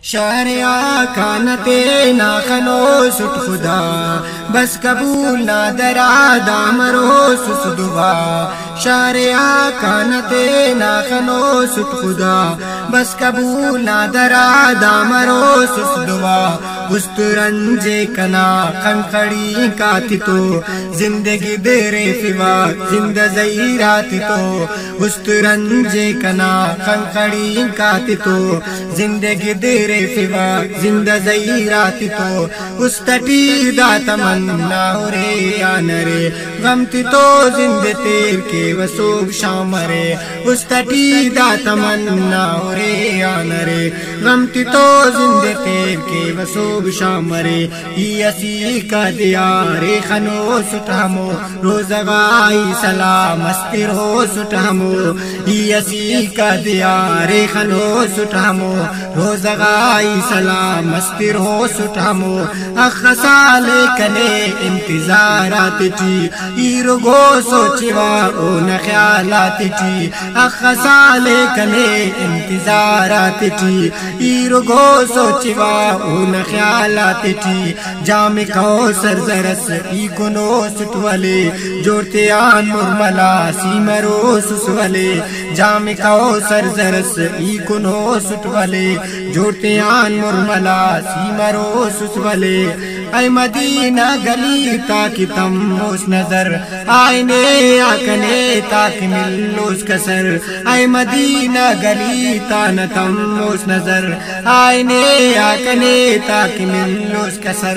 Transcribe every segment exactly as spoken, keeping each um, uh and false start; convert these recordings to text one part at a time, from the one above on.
شہر آقا نہ تینا خنو سٹ خدا بس قبول نہ درا دامرو سس دعا شہر آقا نہ تینا خنو سٹ خدا بس قبول نہ درا دامرو سس دعا است رنجے کنا کنکڑی کاتی تو زندگی دیرے فوا زندہ زیراتی تو است رنجے کنا کنکڑی کاتی تو زندگی دیرے فوا زندہ زیراتی تو استٹی دا تمنا رے آنرے غمتی تو زندہ تیر کے وسوب شامرے استٹی دا تمنا رے آنرے غمتی تو زندہ تیر کے وسوب شامرے یہ اسی کا دیار خنو سٹھمو روزگائی سلام استی رو سٹھمو یہ اسی کا دیار خنو سٹھمو روزگائی سلام استی رو سٹھمو اخسال کنے انتظارات ٹی ایرگو سوچوا اون خیالات ٹی اخسال کنے انتظارات ٹی ایرگو سوچوا اون خیالات ٹی جام کو سر زرس ای کنو سٹولے جوڑتے آن مرملا سیمرو سسولے جام کو سر زرس ای کنو سٹولے جوڑتے آن مرملا سیمرو سسولے اے مدینہ گلی تاکی تم موس نظر آئینے آکنے تاکی ملوس کسر اے مدینہ گلی تان تم موس نظر آئینے آکنے تاکی ملوس کسر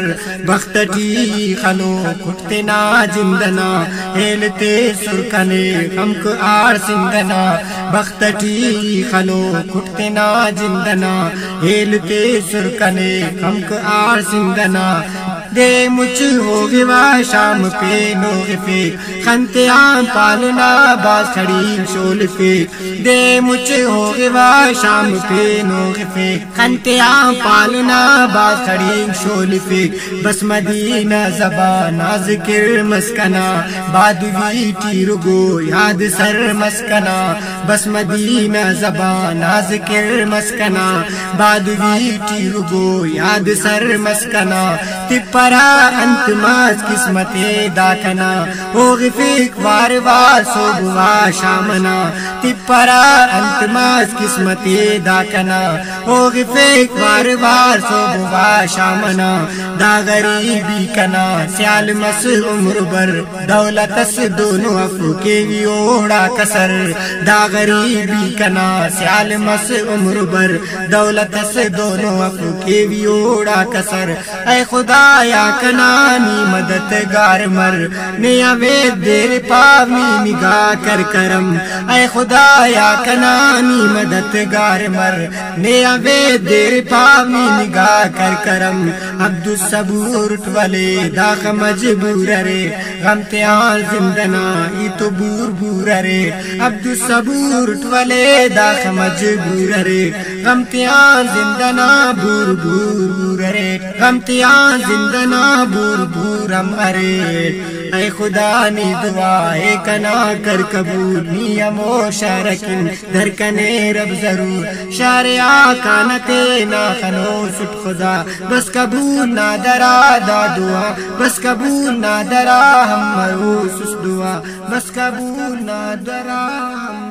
بختٹی خنو کٹتے نا جندنا ہیلتے سرکنے خمک آر سندنا بختٹی خنو کٹتے نا جندنا ہیلتے سرکنے خمک آر سندنا دے مچ ہو گوا شام پہ نوغ فیک خنتے آن پالنا باز کھڑی شول فیک دے مچ ہو گوا شام پہ نوغ فیک خنتے آن پالنا باز کھڑی شول فیک بس مدینہ زبان ذکر مسکنا بادوی تیرگو یاد سر مسکنا بس مدینہ زبان ذکر مسکنا بادوی تیرگو یاد سر مسکنا تپرا انت ماز قسمت داکنا ہوغ فیک وار وار صبح شامنا تپرا انت ماز قسمت داکنا ہوغ فیک وار وار صبح شامنا دا غریبی کنا سیال مس عمر بر دولت اس دونوں افو کے وی اوڑا کسر دا غریبی کنا سیال مس عمر بر دولت اس دونوں افو کے وی اوڑا کسر اے خدا یا کنانی مددگار مر نیا وید دیر پاوی نگاہ کر کرم اے خدا یا کنانی مددگار مر نیا وید دیر پاوی نگاہ کر کرم عبد الصبور ٹولے داخ مجبور رے غمتیان زندنا ای تو بور بور رے عبد الصبور ٹولے داخ مجبور رے غمتیان زندنا بور بور بور رے غمتیان زندنا بور بورم ارے اے خدا نی دعائے کنا کر قبول نیمو شارکن درکنے رب ضرور شار آقا نتے نا خنو سٹ خدا بس قبول نہ درا دا دعا بس قبول نہ درا ہم مروس اس دعا بس قبول نہ درا ہم